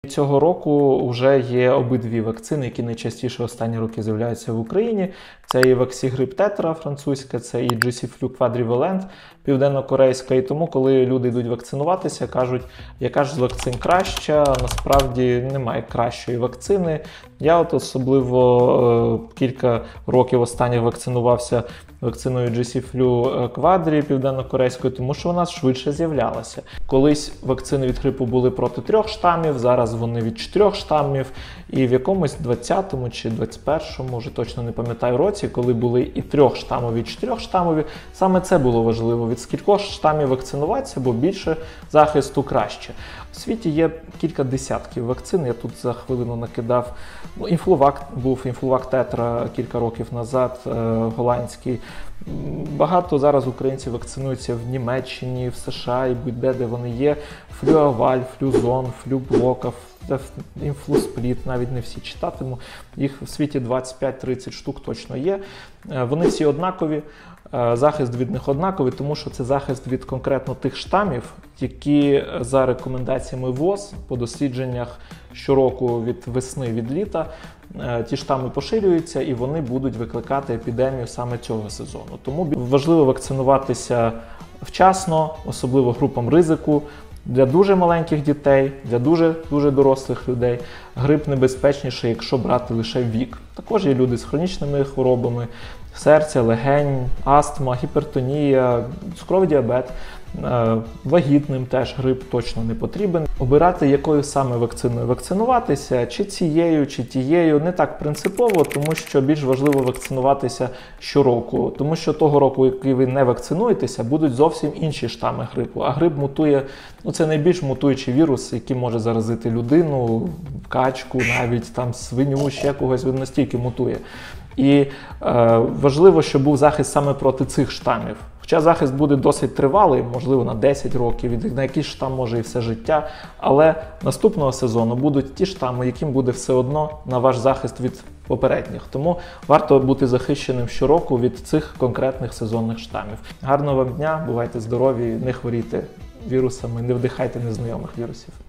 Цього року вже є обидві вакцини, які найчастіше останні роки з'являються в Україні. Це і Vaxigriп Tetra французька, це і GC-Flu Quadrivalent південно-корейська. І тому, коли люди йдуть вакцинуватися, кажуть, яка ж з вакцин краща, насправді немає кращої вакцини. Я от особливо кілька років останніх вакцинувався вакциною GC-Flu Quadri південно-корейською, тому що вона швидше з'являлася. Колись вакцини від грипу були проти 3 штамів, зараз вони від 4 штамів. І в якомусь 20-му чи 21-му, вже точно не пам'ятаю році, коли були і 3 штамові, і 4 штамові, саме це було важливо. Від скількох штамів вакцинуватися, бо більше захисту краще. У світі є кілька десятків вакцин, я тут за хвилину накидав. Інфлувак був, Інфлувак Тетра кілька років назад, голландський. Багато зараз українців вакцинуються в Німеччині, в США і будь-де, де вони є. Флюаваль, Флюзон, Флюблока, Інфлуспліт, навіть не всі читатиму. Їх в світі 25-30 штук точно є. Вони всі однакові, захист від них однаковий, тому що це захист від конкретно тих штамів, які за рекомендаціями ВОЗ по дослідженнях щороку від весни, від літа, ті штами поширюються і вони будуть викликати епідемію саме цього сезону. Тому важливо вакцинуватися вчасно, особливо групам ризику, для дуже маленьких дітей, для дуже дорослих людей. Грип небезпечніший, якщо брати лише вік. Також є люди з хронічними хворобами, серця, легень, астма, гіпертонія, цукровий діабет. Вагітним теж грип точно не потрібен. Обирати, якою саме вакциною вакцинуватися, чи цією, чи тією, не так принципово, тому що більш важливо вакцинуватися щороку. Тому що того року, який ви не вакцинуєтеся, будуть зовсім інші штами грипу. А грип мутує, це найбільш мутуючий вірус, який може заразити людину, качку, навіть там свиню, ще когось, він настільки мутує. І важливо, щоб був захист саме проти цих штамів. Хоча захист буде досить тривалий, можливо, на 10 років, на якийсь штам може і все життя, але наступного сезону будуть ті штами, яким буде все одно на ваш захист від попередніх. Тому варто бути захищеним щороку від цих конкретних сезонних штамів. Гарного вам дня, бувайте здорові, не хворійте вірусами, не вдихайте незнайомих вірусів.